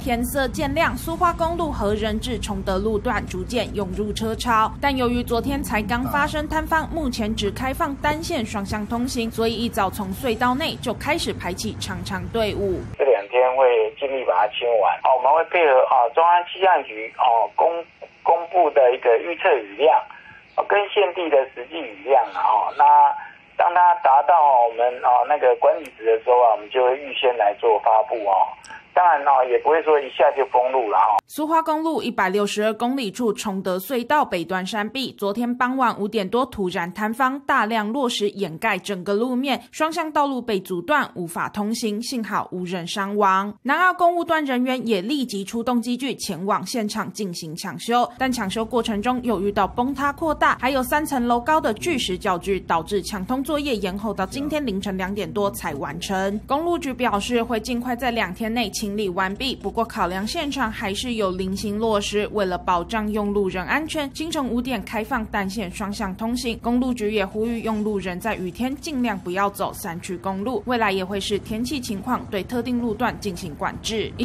天色渐亮，苏花公路和仁至崇德路段逐渐涌入车潮，但由于昨天才刚发生坍方，目前只开放单线双向通行，所以一早从隧道内就开始排起长长队伍。 这2天会尽力把它清完。我们会配合中央气象局公布的一个预测雨量，跟现地的实际雨量那当它达到我们那个管理值的时候我们就会预先来做发布当然也不会说一下就封路了苏花公路162公里处崇德隧道北端山壁，昨天傍晚5点多突然坍方，大量落石掩盖整个路面，双向道路被阻断，无法通行，幸好无人伤亡。南澳公务端人员也立即出动机具前往现场进行抢修，但抢修过程中又遇到崩塌扩大，还有3层楼高的巨石教具，导致抢通作业延后到今天凌晨2点多才完成。公路局表示会尽快在2天内清理完毕，不过考量现场还是有零星落实，为了保障用路人安全，清晨5点开放单线双向通行。公路局也呼吁用路人在雨天尽量不要走山区公路，未来也会视天气情况对特定路段进行管制。